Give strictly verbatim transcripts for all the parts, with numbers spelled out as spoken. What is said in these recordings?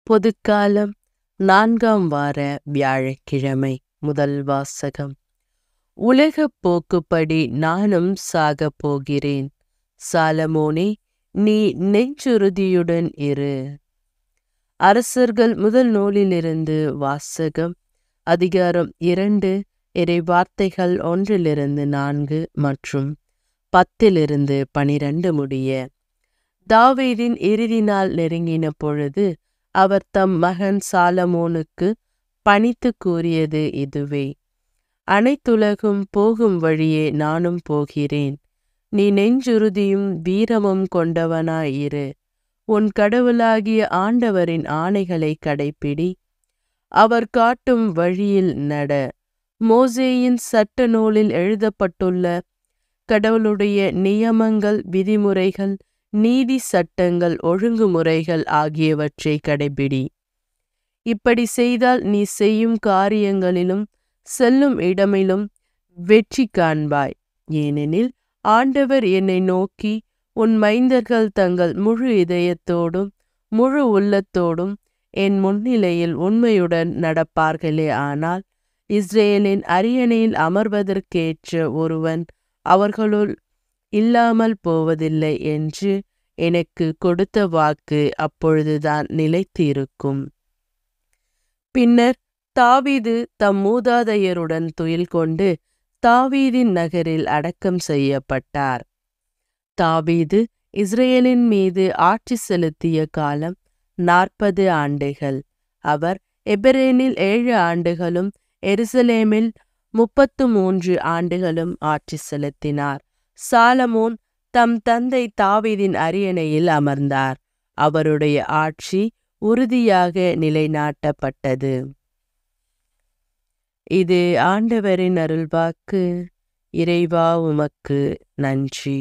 பொதுக்காலம் நான்காம் வார வியாழக்கிழமை. முதல் வாசகம். உலகப் போக்குப்படி நானும் சாகப் போகிறேன். சாலமோனே, நீ நெஞ்சுறுதியுடன் இரு. அரசர்கள் முதல் நூலிலிருந்து வாசகம். அதிகாரம் இரண்டு, இறை வார்த்தைகள் ஒன்றிலிருந்து நான்கு மற்றும் பத்திலிருந்து பனிரண்டு முடிய. தாவீதின் இறுதி நாள் நெருங்கின பொழுது அவர் தம் மகன் சாலமோனுக்கு பணித்து கூறியது இதுவே: அனைத்துலகும் போகும் வழியே நானும் போகிறேன். நீ நெஞ்சுறுதியும் வீரமும் கொண்டவனாயிரு. உன் கடவுளாகிய ஆண்டவரின் ஆணைகளை கடைப்பிடி. அவர் காட்டும் வழியில் நட. மோசேயின் சட்ட நூலில் எழுதப்பட்டுள்ள கடவுளுடைய நியமங்கள், விதிமுறைகள், நீதி சட்டங்கள், ஒழுங்குமுறைகள் ஆகியவற்றை கடைபிடி. இப்படி செய்தால் நீ செய்யும் காரியங்களிலும் செல்லும் இடமிலும் வெற்றி காண்பாய். ஏனெனில் ஆண்டவர் என்னை நோக்கி, உன் மைந்தர்கள் தங்கள் முழு இதயத்தோடும் முழு உள்ளத்தோடும் என் முன்னிலையில் உண்மையுடன் நடப்பார்களே ஆனால் இஸ்ரேலின் அரியணையில் அமர்வதற்கேற்ற ஒருவன் அவர்களுள் இல்லாமல் போவதில்லை என்று எனக்கு கொடுத்த வாக்கு அப்பொழுதுதான் நிலைத்து இருக்கும். பின்னர் தாவீது தம் மூதாதையருடன் துயில் கொண்டு தாவீதின் நகரில் அடக்கம் செய்யப்பட்டார். தாவீது இஸ்ரேலின் மீது ஆட்சி செலுத்திய காலம் நாற்பது ஆண்டுகள். அவர் எபிரேனில் ஏழு ஆண்டுகளும் எருசலேமில் முப்பத்து மூன்று ஆண்டுகளும் ஆட்சி செலுத்தினார். சாலமோன் தம் தந்தை தாவீதின் அரியணையில் அமர்ந்தார். அவருடைய ஆட்சி உறுதியாக நிலைநாட்டப்பட்டது. இது ஆண்டவரின் அருள்வாக்கு. இறைவா, உமக்கு நன்றி.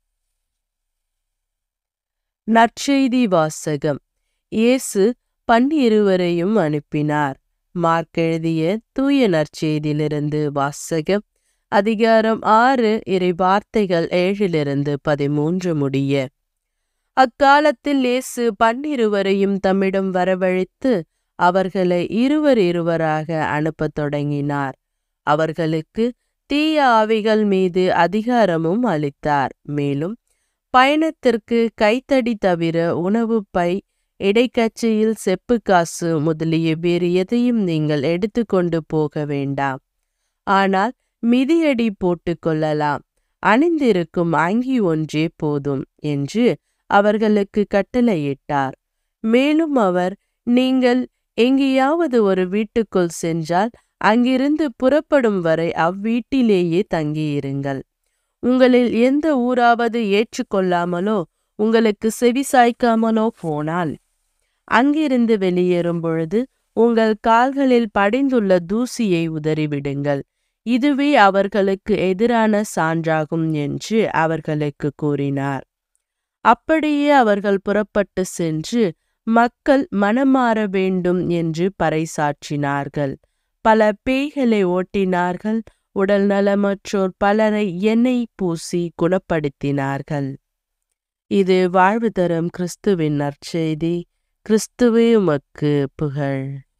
நற்செய்தி வாசகம். இயேசு பன்னிருவரையும் அனுப்பினார். மார்க் எழுதிய தூய நற்செய்தியிலிருந்து வாசகம். அதிகாரம் ஆறு, இறை வார்த்தைகள் ஏழிலிருந்து பதிமூன்று முடிய. அக்காலத்தில் இயேசு பன்னிருவரையும் தம்மிடம் வரவழைத்து அவர்களை இருவர் இருவராக அனுப்பத் தொடங்கினார். அவர்களுக்கு தீய ஆவிகள் மீது அதிகாரமும் அளித்தார். மேலும் பயணத்திற்கு கைத்தடி தவிர உணவு பை, இடைக்கச்சையில் செப்பு காசு முதலிய வேறு எதையும் நீங்கள் எடுத்துக்கொண்டு போக வேண்டாம். ஆனால் மிதியடி போட்டு கொள்ளலாம். அணிந்திருக்கும் அங்கி ஒன்றே போதும் என்று அவர்களுக்கு கட்டளையிட்டார். மேலும் அவர், நீங்கள் எங்கேயாவது ஒரு வீட்டுக்குள் சென்றால் அங்கிருந்து புறப்படும் வரை அவ்வீட்டிலேயே தங்கியிருங்கள். உங்களில் எந்த ஊராவது ஏற்றுக்கொள்ளாமலோ உங்களுக்கு செவிசாய்க்காமலோ போனால் அங்கிருந்து வெளியேறும் பொழுது உங்கள் கால்களில் படிந்துள்ள தூசியை உதறிவிடுங்கள். இதுவே அவர்களுக்கு எதிரான சான்றாகும் என்று அவர்களுக்கு கூறினார். அப்படியே அவர்கள் புறப்பட்டு சென்று மக்கள் மனமாற வேண்டும் என்று பறைசாற்றினார்கள். பல பேய்களை ஓட்டினார்கள். உடல் நலமற்றோர் பலரை எண்ணெய் பூசி குணப்படுத்தினார்கள். இது வாழ்வு தரும் கிறிஸ்துவின் நற்செய்தி. கிறிஸ்துவே, உமக்கு புகழ்.